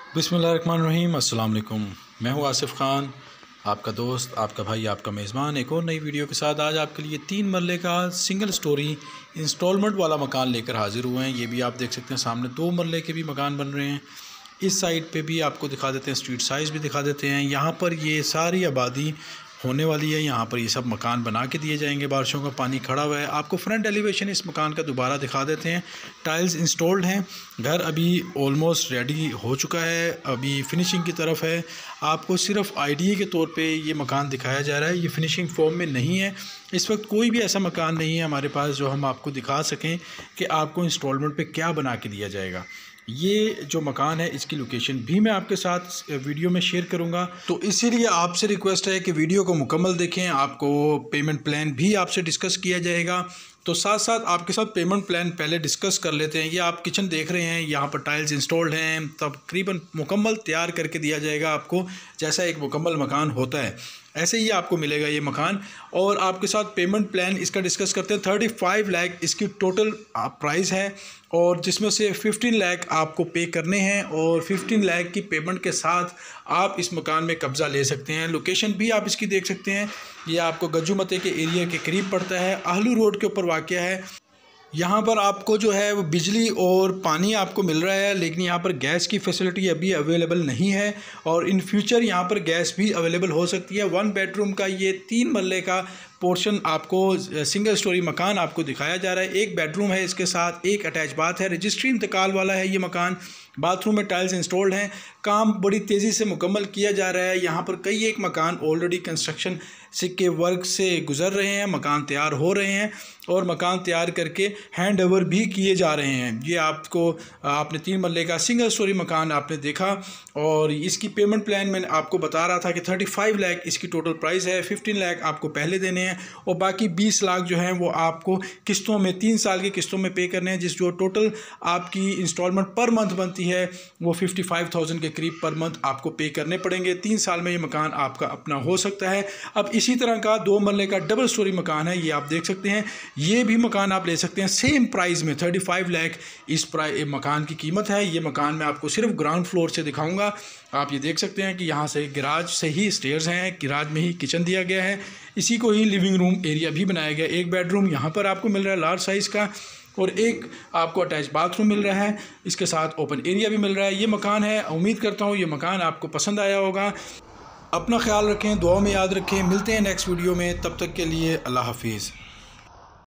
बिस्मिल्लाहिर्रहमानिर्रहीम। अस्सलाम वालेकुम। मैं हूं आसिफ़ ख़ान, आपका दोस्त, आपका भाई, आपका मेज़बान, एक और नई वीडियो के साथ आज आपके लिए 3 मरले का सिंगल स्टोरी इंस्टॉलमेंट वाला मकान लेकर हाज़िर हुए हैं। ये भी आप देख सकते हैं, सामने 2 मरले के भी मकान बन रहे हैं। इस साइड पे भी आपको दिखा देते हैं, स्ट्रीट साइज़ भी दिखा देते हैं। यहाँ पर ये सारी आबादी होने वाली है। यहाँ पर ये सब मकान बना के दिए जाएंगे। बारिशों का पानी खड़ा हुआ है। आपको फ्रंट एलिवेशन इस मकान का दोबारा दिखा देते हैं। टाइल्स इंस्टॉल्ड हैं। घर अभी ऑलमोस्ट रेडी हो चुका है, अभी फिनिशिंग की तरफ है। आपको सिर्फ आइडिया के तौर पे ये मकान दिखाया जा रहा है, ये फिनिशिंग फॉर्म में नहीं है। इस वक्त कोई भी ऐसा मकान नहीं है हमारे पास जो हम आपको दिखा सकें कि आपको इंस्टॉलमेंट पे क्या बना के दिया जाएगा। ये जो मकान है इसकी लोकेशन भी मैं आपके साथ वीडियो में शेयर करूंगा, तो इसीलिए आपसे रिक्वेस्ट है कि वीडियो को मुकम्मल देखें। आपको पेमेंट प्लान भी आपसे डिस्कस किया जाएगा, तो साथ साथ आपके साथ पेमेंट प्लान पहले डिस्कस कर लेते हैं। ये आप किचन देख रहे हैं, यहाँ पर टाइल्स इंस्टॉल्ड हैं, तकरीबन मुकम्मल तैयार करके दिया जाएगा आपको। जैसा एक मुकम्मल मकान होता है ऐसे ही आपको मिलेगा ये मकान। और आपके साथ पेमेंट प्लान इसका डिस्कस करते हैं। 35 लाख इसकी टोटल प्राइस है, और जिसमें से 15 लाख आपको पे करने हैं, और 15 लाख की पेमेंट के साथ आप इस मकान में कब्ज़ा ले सकते हैं। लोकेशन भी आप इसकी देख सकते हैं, ये आपको गज्जूमते के एरिया के करीब पड़ता है, आहलू रोड के ऊपर वाक़या है। यहाँ पर आपको जो है वो बिजली और पानी आपको मिल रहा है, लेकिन यहाँ पर गैस की फैसिलिटी अभी अवेलेबल नहीं है, और इन फ्यूचर यहाँ पर गैस भी अवेलेबल हो सकती है। 1 बेडरूम का ये 3 मरले का पोर्शन आपको सिंगल स्टोरी मकान आपको दिखाया जा रहा है। 1 बेडरूम है, इसके साथ 1 अटैच बाथ है। रजिस्ट्री इंतकाल वाला है ये मकान। बाथरूम में टाइल्स इंस्टॉल्ड हैं। काम बड़ी तेज़ी से मुकम्मल किया जा रहा है। यहाँ पर कई एक मकान ऑलरेडी कंस्ट्रक्शन के वर्क से गुज़र रहे हैं, मकान तैयार हो रहे हैं, और मकान तैयार करके हैंड ओवर भी किए जा रहे हैं। ये आपने 3 मरले का सिंगल स्टोरी मकान आपने देखा, और इसकी पेमेंट प्लान मैंने आपको बता रहा था कि 35 लाख इसकी टोटल प्राइस है। 15 लाख आपको पहले देने हैं, और बाकी 20 लाख जो हैं वो आपको किस्तों में 3 साल की किस्तों में पे करने हैं। जो टोटल आपकी इंस्टॉलमेंट पर मंथ बनती है वो 55,000 के करीब पर मंथ आपको पे करने पड़ेंगे। 3 साल में ये मकान आपका अपना हो सकता है। अब इसी तरह का 2 मरले का डबल स्टोरी मकान है, ये आप देख सकते हैं। ये भी मकान आप ले सकते हैं सेम प्राइस में। 35 लाख इस मकान की कीमत है। ये मकान मैं आपको सिर्फ ग्राउंड फ्लोर से दिखाऊंगा। आप ये देख सकते हैं कि यहाँ से गैराज से ही स्टेयर्स हैं, गैराज में ही किचन दिया गया है, इसी को ही लिविंग रूम एरिया भी बनाया गया। 1 बेडरूम यहाँ पर आपको मिल रहा है लार्ज साइज़ का, और 1 आपको अटैच बाथरूम मिल रहा है, इसके साथ ओपन एरिया भी मिल रहा है। ये मकान है, उम्मीद करता हूँ ये मकान आपको पसंद आया होगा। अपना ख्याल रखें, दुआ में याद रखें। मिलते हैं नेक्स्ट वीडियो में, तब तक के लिए अल्लाह हाफिज़।